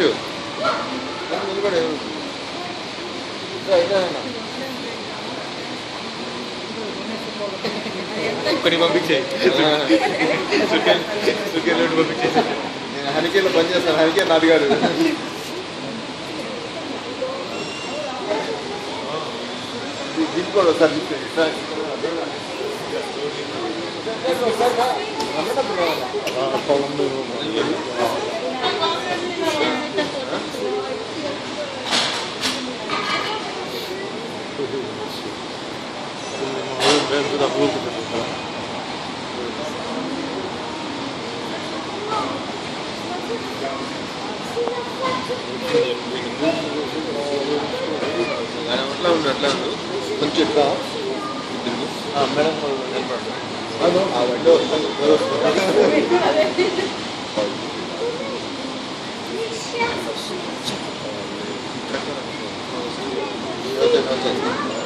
thank you కొన్ని పంపించేయి పంపించేసి నేను హరికేలో పని చేస్తాను హరికే నాన్నగారు తీసుకోండి సార్ అట్లా ఉండు అట్లా ఉండు కొంచెం ఎట్లా మేడం నిలబడి